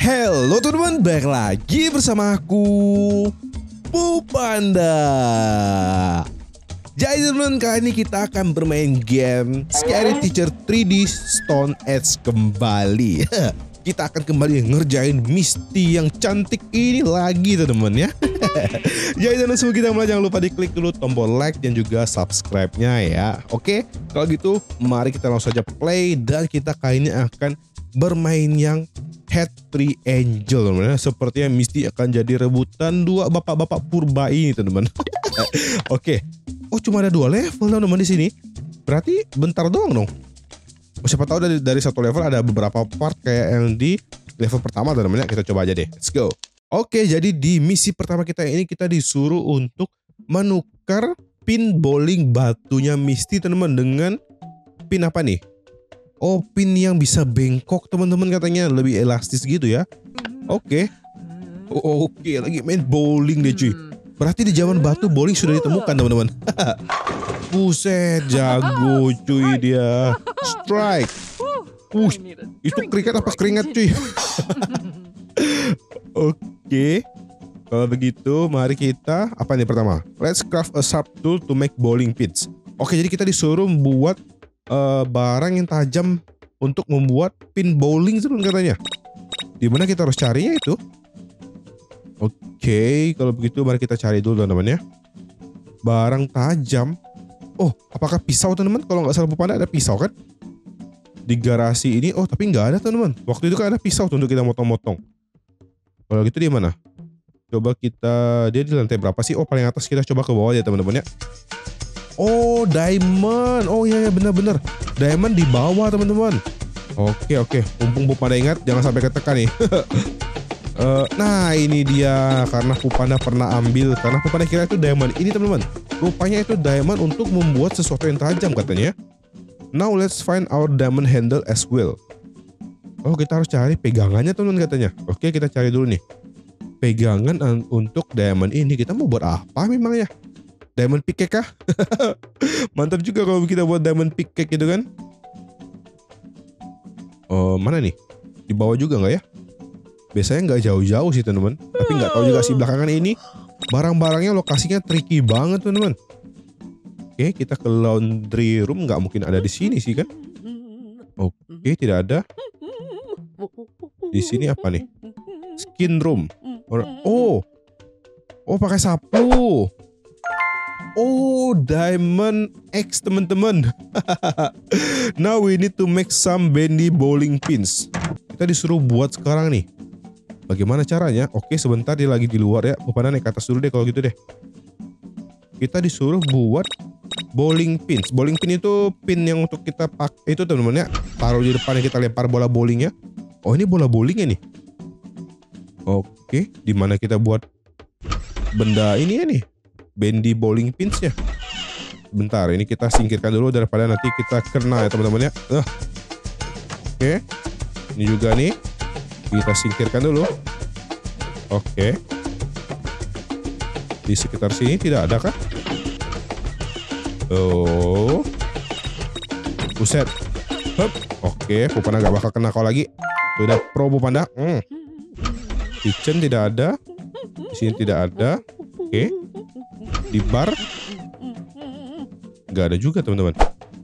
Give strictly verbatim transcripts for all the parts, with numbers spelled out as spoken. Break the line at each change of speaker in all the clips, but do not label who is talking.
Halo teman-teman, balik lagi bersama aku, Pupanda. Jadi teman-teman, kali ini kita akan bermain game Scary Teacher tiga D Stone Age kembali. Kita akan kembali ngerjain Misty yang cantik ini lagi teman-teman ya. Jadi teman-teman, semua kita mulai, jangan lupa diklik dulu tombol like dan juga subscribe-nya ya. Oke, kalau gitu mari kita langsung saja play, dan kita kali ini akan bermain yang Head Tree Angel teman-teman. Sepertinya Misty akan jadi rebutan dua bapak-bapak purba ini teman-teman. Oke. Oh, cuma ada dua level teman-teman di sini. Berarti bentar doang dong. Oh, siapa tahu dari dari satu level ada beberapa part kayak yang di level pertama teman-teman. Kita coba aja deh. Let's go. Oke, jadi di misi pertama kita ini kita disuruh untuk menukar pin bowling batunya Misty teman-teman dengan pin apa nih? Oh, pin yang bisa bengkok teman-teman, katanya lebih elastis gitu ya. Oke. Oh, oke, lagi main bowling deh cuy. Berarti di zaman batu bowling sudah ditemukan teman-teman. Buset, jago cuy dia. Strike. Uh, itu kriket apa keringat cuy? Oke. Kalau begitu mari kita, apa nih pertama? Let's craft a sharp tool to make bowling pins. Oke, jadi kita disuruh buat Uh, barang yang tajam untuk membuat pin bowling teman katanya. Dimana kita harus carinya itu? Oke, okay, kalau begitu mari kita cari dulu teman-teman ya. Barang tajam. Oh, apakah pisau teman-teman? Kalau nggak salah Pupanda ada pisau kan? Di garasi ini. Oh, tapi nggak ada teman-teman. Waktu itu kan ada pisau untuk kita motong-motong. Kalau gitu di mana? Coba kita, dia di lantai berapa sih? Oh, paling atas, kita coba ke bawah ya teman-teman ya. Oh, diamond. Oh iya ya, benar-benar. Diamond di bawah teman-teman. Oke oke. Mumpung Pupanda ingat, jangan sampai ketekan nih. uh, nah ini dia, karena Pupanda pernah ambil, karena Pupanda kira itu diamond ini teman-teman. Rupanya itu diamond untuk membuat sesuatu yang tajam katanya. Now let's find our diamond handle as well. Oh, kita harus cari pegangannya teman-teman katanya. Oke, kita cari dulu nih. Pegangan untuk diamond ini kita mau buat apa memang ya? Diamond pick kah? Mantap juga kalau kita buat diamond pick gitu kan. Oh, mana nih? Di bawah juga nggak ya? Biasanya nggak jauh-jauh sih teman-teman. Tapi nggak tahu juga sih belakangan ini barang-barangnya lokasinya tricky banget teman-teman. Oke, kita ke laundry room, nggak mungkin ada di sini sih kan? Oke, tidak ada. Di sini apa nih? Skin room. Oh, oh pakai sapu. Oh, Diamond X teman-teman. Now we need to make some bendy bowling pins. Kita disuruh buat sekarang nih. Bagaimana caranya? Oke, sebentar, dia lagi di luar ya. Pupanda naik ke atas dulu deh kalau gitu deh. Kita disuruh buat bowling pins. Bowling pin itu pin yang untuk kita pakai itu teman-teman ya. Taruh di depan, kita lempar bola bowlingnya. Oh, ini bola bowlingnya nih. Oke, di mana kita buat benda ini ya nih? Bendy bowling pinsnya. Bentar, ini kita singkirkan dulu daripada nanti kita kena ya teman-teman ya. Uh. Oke, ini juga nih kita singkirkan dulu. Oke, di sekitar sini tidak ada kah? Oh, buset. Hup. Oke, Pupanda gak bakal kena kau lagi. Sudah pro Pupanda. Hmm. Kitchen tidak ada. Di sini tidak ada. Oke. Di bar nggak ada juga teman-teman.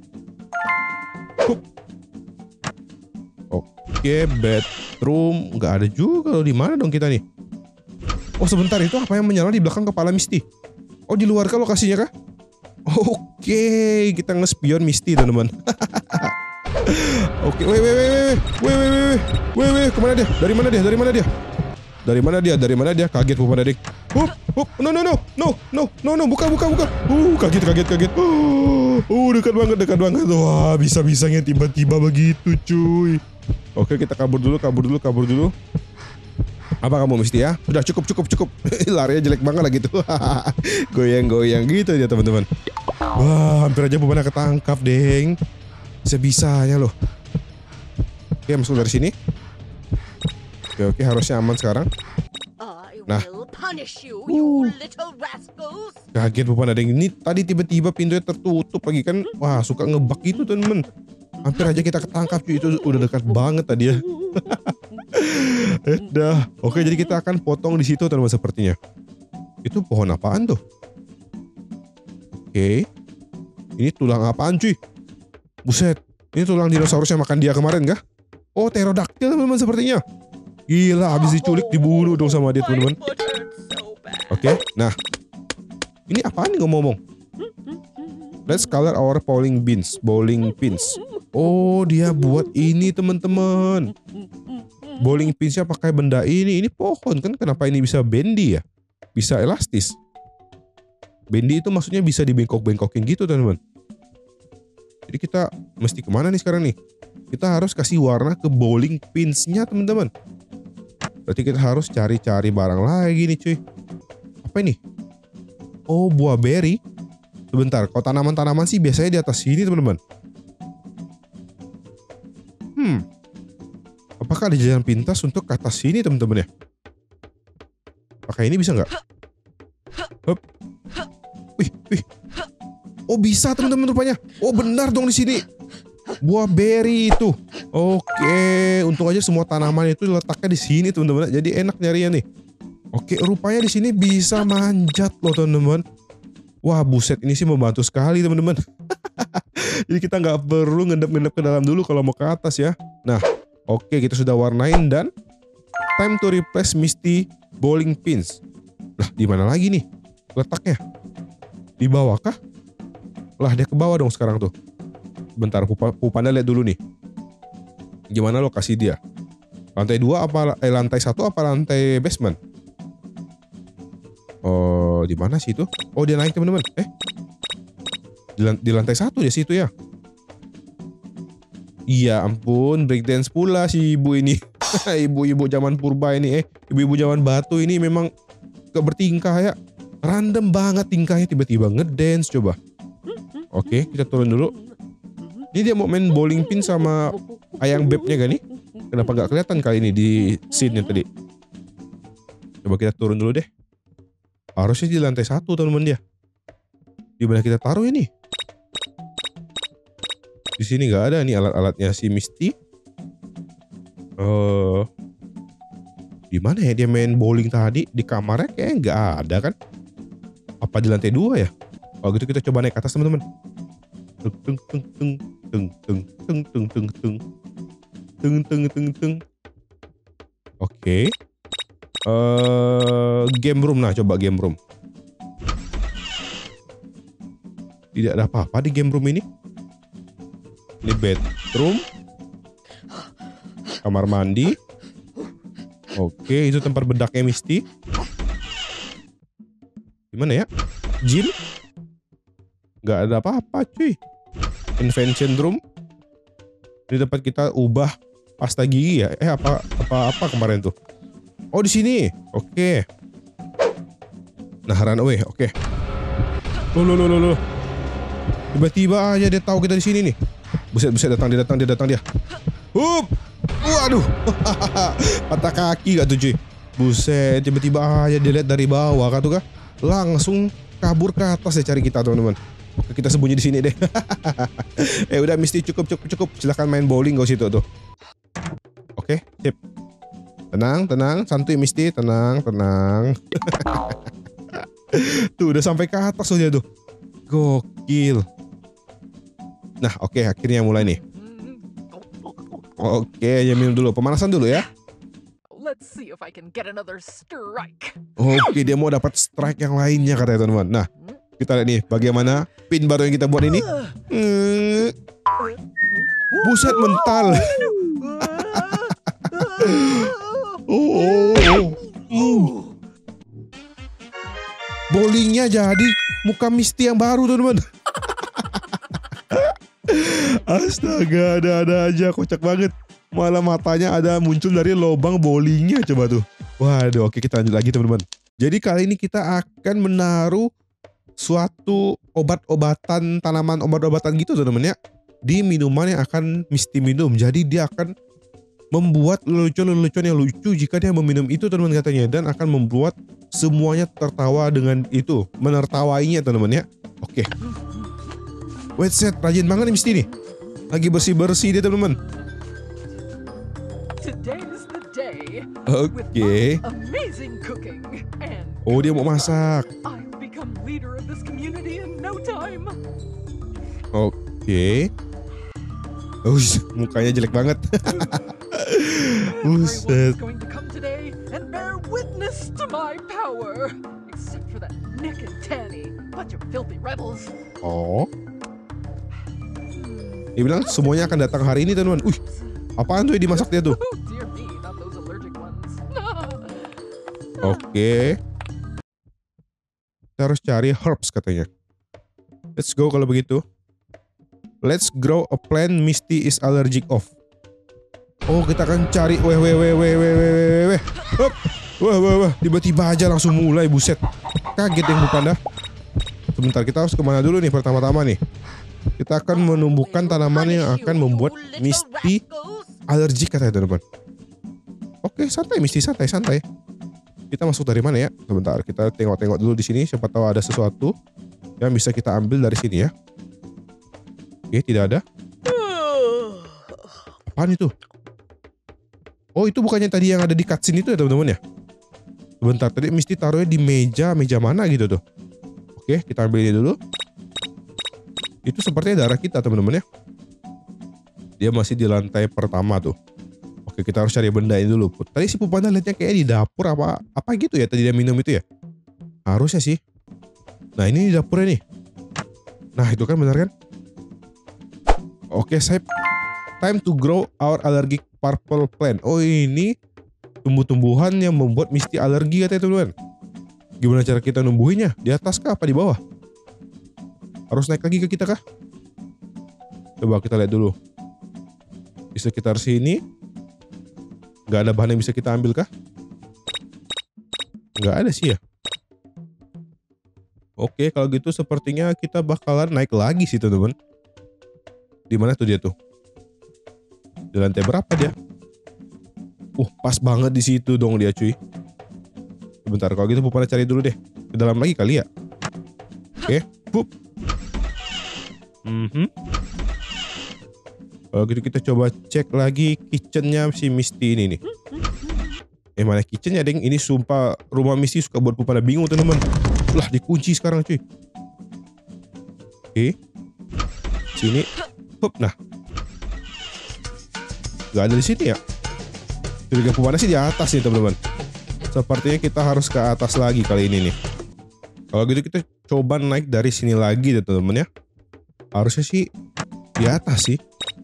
Oke, bedroom nggak ada juga. Loh, di mana dong kita nih? Oh, sebentar, itu apa yang menyala di belakang kepala Misty? Oh, di luar kah lokasinya kah? Oke, kita ngespion Misty teman-teman. Oke, weh weh weh weh weh weh weh weh, kemana dia? Dari mana dia? Dari mana dia? Dari mana dia? Dari mana dia? Kaget Pupanda dik. Hup, hup, no no no, no, no, no, no, buka, buka, buka. Uh, kaget, kaget, kaget. Uh, uh dekat banget, dekat banget. Wah, bisa-bisanya tiba-tiba begitu, cuy. Oke, kita kabur dulu, kabur dulu, kabur dulu. Apa kamu Misty ya? Udah cukup, cukup, cukup. Larinya jelek banget lah gitu. Goyang-goyang gitu ya teman-teman. Wah, hampir aja Pupanda ketangkap, deng. Bisa-bisanya loh. Oke, masuk dari sini. Oke, oke, harusnya aman sekarang. Nah, uh. kaget Pupanda deng. Ini tadi tiba-tiba pintunya tertutup lagi kan. Wah, suka ngebug gitu temen. Hampir aja kita ketangkap cuy, itu udah dekat banget tadi ya. Eh dah. Oke, jadi kita akan potong di situ teman-teman sepertinya. Itu pohon apaan tuh? Oke. Ini tulang apaan cuy? Buset. Ini tulang dinosaurus yang makan dia kemarin kah? Oh, pterodactyl teman-teman sepertinya. Gila, habis diculik dibunuh dong sama dia teman-teman. Oke, nah. Ini apaan nih ngomong-ngomong? Let's color our bowling pins. Bowling pins. Oh, dia buat ini teman-teman. Bowling pinsnya pakai benda ini. Ini pohon kan? Kenapa ini bisa bendy ya? Bisa elastis. Bendy itu maksudnya bisa dibengkok-bengkokin gitu teman-teman. Jadi kita mesti kemana nih sekarang nih? Kita harus kasih warna ke bowling pinsnya teman-teman. Berarti kita harus cari-cari barang lagi nih cuy. Apa ini? Oh, buah berry. Sebentar, kalau tanaman-tanaman sih biasanya di atas sini teman-teman. Hmm. Apakah ada jalan pintas untuk ke atas sini teman-teman ya? Pakai ini bisa nggak? Hup. Wih, wih. Oh bisa teman-teman rupanya. Oh benar dong di sini. Buah berry itu. Oke, untung aja semua tanaman itu letaknya di sini teman-teman. Jadi enak nyarinya nih. Oke, rupanya di sini bisa manjat loh teman-teman. Wah buset, ini sih membantu sekali teman-teman. Jadi kita nggak perlu ngendap-ngendap ke dalam dulu kalau mau ke atas ya. Nah, oke kita sudah warnain dan time to replace Misty bowling pins. Lah, di mana lagi nih letaknya? Di bawah kah? Lah, dia ke bawah dong sekarang tuh. Bentar, Pupanda lihat dulu nih. Gimana lokasi dia? Lantai dua apa eh, lantai satu apa lantai basement? Oh, di mana sih itu? Oh, dia naik teman-teman. Eh, di, lan di lantai satu dia situ ya. Iya ampun, breakdance pula si ibu ini. Ibu-ibu zaman purba ini, eh, ibu-ibu zaman batu ini memang gak bertingkah ya. Random banget tingkahnya, tiba-tiba ngedance coba. Oke, kita turun dulu. Ini dia mau main bowling pin sama ayang bebnya gak nih? Kenapa gak kelihatan kali ini di scene-nya tadi? Coba kita turun dulu deh. Harusnya di lantai satu teman-teman dia. Di mana kita taruh ini? Di sini nggak ada nih alat-alatnya si Misty. Uh, di mana ya dia main bowling tadi? Di kamarnya kayaknya nggak ada kan? Apa di lantai dua ya? Kalau gitu kita coba naik ke atas teman-teman. Tung tung tung tung tung tung tung tung tung tung tung tung tung. Oke. Uh, game room, nah coba game room. Tidak ada apa-apa di game room ini. Ini bedroom, kamar mandi. Oke, itu tempat bedaknya Misty. Gimana ya? Gym? Gak ada apa-apa cuy. Invention room. Ini tempat kita ubah pasta gigi ya. Eh apa apa apa kemarin tuh? Oh di sini, oke. Nah runaway, oke. Loh loh loh loh loh. Tiba-tiba aja dia tahu kita di sini nih. Buset buset datang dia datang dia datang dia. Hup, waduh, patah kaki gak tuh cuy. Buset, tiba-tiba aja dia lihat dari bawah kan tuh kah? Langsung kabur ke atas ya cari kita teman-teman. Oke kita sembunyi di sini deh. Eh udah Misty cukup cukup cukup. Silahkan main bowling gak situ tuh. Oke, sip. Tenang, tenang, santuy Misty, tenang, tenang. Tuh udah sampai ke atas aja tuh. Gokil. Nah, oke okay, akhirnya mulai nih. Oke, okay, ya minum dulu, pemanasan dulu ya.
Let's see if I can get another strike.
Oke, okay, dia mau dapat strike yang lainnya katanya teman-teman. Nah, kita lihat nih bagaimana pin baru yang kita buat ini. Hmm. Buset mental. Oh, oh, oh. Uh. Bowlingnya jadi muka Misty yang baru teman-teman. Astaga, ada-ada aja, kocak banget. Malah matanya ada muncul dari lubang bowlingnya coba tuh. Waduh, oke kita lanjut lagi teman-teman. Jadi kali ini kita akan menaruh suatu obat-obatan, tanaman obat-obatan gitu teman-teman ya, di minuman yang akan Misty minum. Jadi dia akan membuat lelucon-lelucon yang lucu jika dia meminum itu teman-teman katanya, dan akan membuat semuanya tertawa dengan itu, menertawainya teman-teman ya. Oke. Wait set, rajin banget nih Misty nih. Lagi bersih-bersih dia teman-teman.
Today's the day me.
Oke.
With my amazing cooking. And
Oh, dia mau masak.
I'll become leader of this community in no time.
Oke. Ush, mukanya jelek banget.
Everyone's
Buset.
going to come today and bear witness to my power. Except for that Nick and Tanny. Bunch of filthy rebels.
Oh. Dia bilang semuanya akan datang hari ini, teman-teman. Wih, apaan tuh yang dimasak dia tuh?
Oh, dear me, not those allergic ones.
Oke. Kita harus cari herbs katanya. Let's go kalau begitu. Let's grow a plant Misty is allergic of. Oh, kita akan cari. Weh, weh, weh, weh, weh, weh, weh, weh. Hop. Wah, wah, wah. Tiba-tiba aja langsung mulai, buset. Kaget yang Bu Panda. Sebentar, kita harus kemana dulu nih pertama-tama nih? Kita akan menumbuhkan tanaman yang akan membuat Misty allergic katanya, teman-teman. Oke, santai Misty, santai, santai. Kita masuk dari mana ya? Sebentar, kita tengok-tengok dulu di sini. Siapa tahu ada sesuatu yang bisa kita ambil dari sini ya. Oke, tidak ada. Apaan itu? Oh, itu bukannya tadi yang ada di cutscene itu ya, teman-teman ya? Sebentar, tadi Misty taruhnya di meja, meja mana gitu tuh. Oke, kita ambil ini dulu. Itu sepertinya darah kita, teman-teman ya. Dia masih di lantai pertama tuh. Oke, kita harus cari benda ini dulu. Tadi si Pupanda lihatnya kayak di dapur apa apa gitu ya, tadi dia minum itu ya. Harusnya sih. Nah, ini di dapurnya nih. Nah, itu kan benar kan? Oke, save. Time to grow our allergic purple plant. Oh, ini tumbuh-tumbuhan yang membuat Misty alergi katanya, teman-teman. Gimana cara kita numbuhinnya? Di atas kah apa di bawah? Harus naik lagi ke kita kah? Coba kita lihat dulu. Di sekitar sini nggak ada bahan yang bisa kita ambil kah? Nggak ada sih ya. Oke, kalau gitu sepertinya kita bakalan naik lagi sih, teman-teman. Di mana tuh dia tuh? Di lantai berapa dia? Uh, pas banget di situ dong dia, cuy. Sebentar, kalau gitu Pupana cari dulu deh. Ke dalam lagi kali ya. Oke, pup. Mhm. Kalau gitu kita coba cek lagi kitchennya si Misty ini nih. Eh, mana kitchennya, deng? Ini sumpah rumah Misty suka buat Pupana bingung, teman-teman. Lah, dikunci sekarang, cuy. Oke. Sini. Hup, nah. Gak ada di sini ya. Curiga Pupana sih di atas nih, teman-teman. Sepertinya kita harus ke atas lagi kali ini nih. Kalau gitu kita coba naik dari sini lagi deh, teman-teman ya. Harusnya sih di atas sih.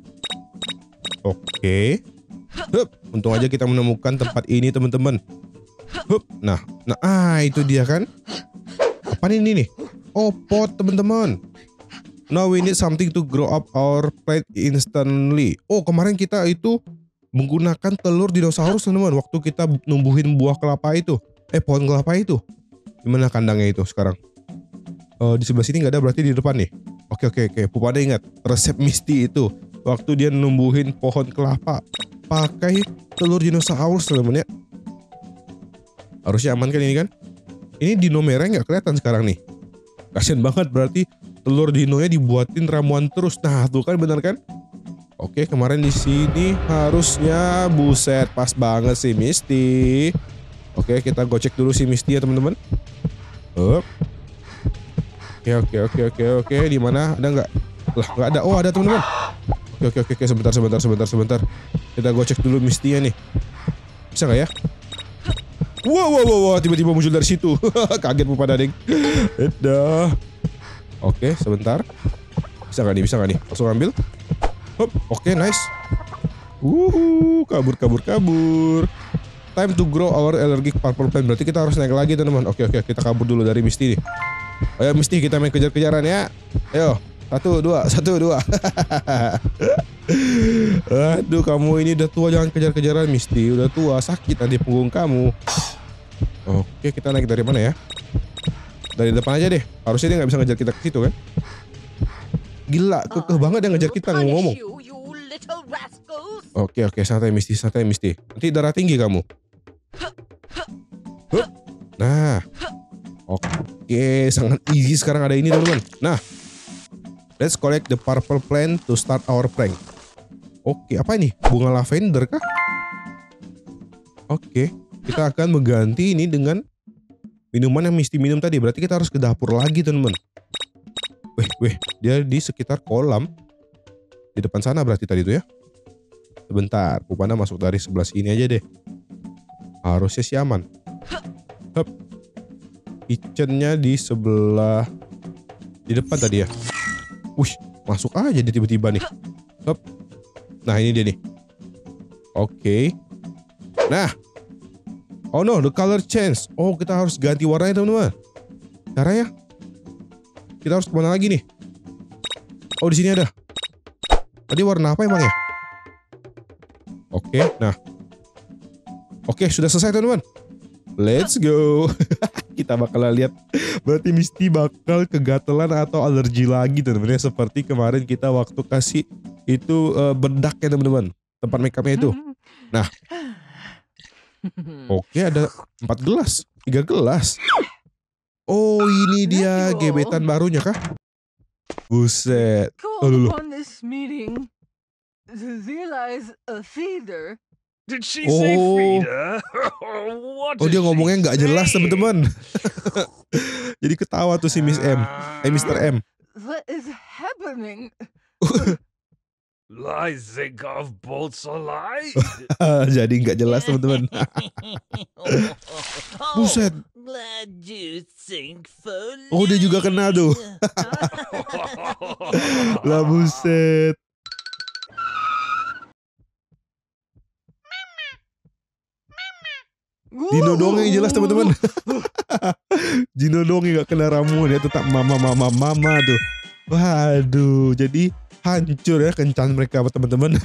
Oke. Hup, untung aja kita menemukan tempat ini, teman-teman. Hup, nah, nah, ah itu dia kan. Apa ini nih? Oh, pot, teman-teman. Now we need something to grow up our plant instantly. Oh, kemarin kita itu menggunakan telur dinosaurus, teman-teman. Waktu kita numbuhin buah kelapa itu. Eh, pohon kelapa itu. Gimana kandangnya itu sekarang? Oh, di sebelah sini nggak ada, berarti di depan nih. Oke, oke, oke. Pupana ingat resep Misty itu. Waktu dia numbuhin pohon kelapa. Pakai telur dinosaurus, teman-teman ya. Harusnya aman kan ini kan? Ini dino merah nggak kelihatan sekarang nih. Kasian banget, berarti telur dinonya dibuatin ramuan terus. Nah, tuh kan benar kan? Oke, kemarin di sini harusnya buset pas banget sih Misty. Oke, kita gocek dulu si Misty ya, teman-teman. Up. Oke, oke, oke, oke, oke. Di mana? Ada nggak? Lah, nggak ada. Oh, ada, teman-teman. Oke, oke, oke, oke. Sebentar, sebentar, sebentar, sebentar. Kita gocek dulu Misty-nya nih. Bisa nggak ya? Wow, wow, wow, wow. Tiba-tiba muncul dari situ. Kaget Pupana, deng. Dah. Oke, sebentar. Bisa nggak nih? Bisa nggak nih? Langsung ambil. Hop, oke, nice. Wuhu, kabur, kabur, kabur. Time to grow our allergic purple plant. Berarti kita harus naik lagi, teman-teman. Oke, oke, kita kabur dulu dari Misty nih. Ayo Misty, kita main kejar-kejaran ya. Ayo, satu, dua, satu, dua. Aduh, kamu ini udah tua, jangan kejar-kejaran Misty. Udah tua, sakit nanti punggung kamu. Oke, kita naik dari mana ya? Dari depan aja deh. Harusnya dia nggak bisa ngejar kita ke situ kan? Gila, kekeh banget dia ngejar kita ngomong-ngomong. Oke, oke, santai Misty, santai Misty. Nanti darah tinggi kamu. Hup. Nah. Oke, sangat easy sekarang ada ini, teman-teman. Nah. Let's collect the purple plant to start our prank. Oke, apa ini? Bunga lavender kah? Oke, kita akan mengganti ini dengan minuman yang Misty minum tadi. Berarti kita harus ke dapur lagi teman-teman. Weh, weh, dia di sekitar kolam. Di depan sana berarti tadi tuh ya. Sebentar, Pupanda masuk dari sebelah sini aja deh. Harusnya sih aman. Hup. Kitchennya di sebelah, di depan tadi ya. Wih, masuk aja dia tiba-tiba nih. Hup. Nah ini dia nih. Oke. Nah. Oh no, the color change. Oh, kita harus ganti warnanya teman-teman. Caranya? Kita harus kemana lagi nih? Oh, di sini ada. Tadi warna apa emang ya? Oke, nah. Oke, sudah selesai teman-teman. Let's go. Kita bakal lihat. Berarti Misty bakal kegatelan atau alergi lagi teman-teman. Seperti kemarin kita waktu kasih itu uh, bedak ya teman-teman. Tempat make upnya itu. Nah. Oke, ada empat gelas. tiga gelas. Oh, ini dia gebetan barunya kah? Buset.
Called upon this meeting to realize a feeder.
Did she
Oh.
say feeder? What
Oh,
did
dia ngomongnya
she
nggak jelas
say?
teman-teman. Jadi ketawa tuh si Miss M. Eh, Mister M.
What is happening?
I think of bolts alive.
Jadi nggak jelas teman-teman. Buset.
Glad you think for
Oh, dia juga kena tuh. Lah buset. Dino doang yang jelas teman-teman. Dino doang yang gak kena ramuan ya, tetap mama mama mama tuh. Waduh, jadi hancur ya kencan mereka teman-teman.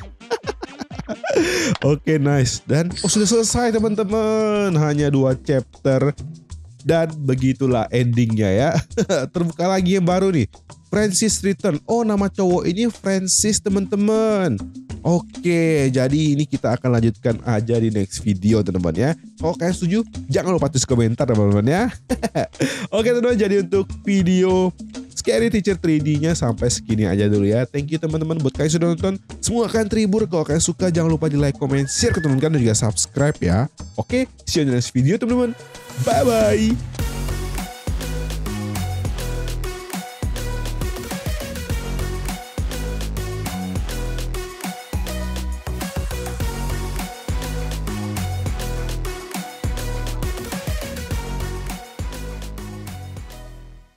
Oke, nice. Dan oh sudah selesai teman-teman. Hanya dua chapter. Dan begitulah endingnya ya. Terbuka lagi yang baru nih. Francis Return. Oh, nama cowok ini Francis teman-teman. Oke, jadi ini kita akan lanjutkan aja di next video teman-teman ya. Kalau kalian setuju, jangan lupa tulis komentar teman-teman ya. Oke teman-teman, jadi untuk video Scary Teacher tiga D-nya sampai segini aja dulu ya. Thank you teman-teman buat kalian sudah nonton. Semua akan terhibur. Kalau kalian suka, jangan lupa di like, comment, share ke teman-teman dan juga subscribe ya. Oke, see you in the next video teman-teman. Bye-bye.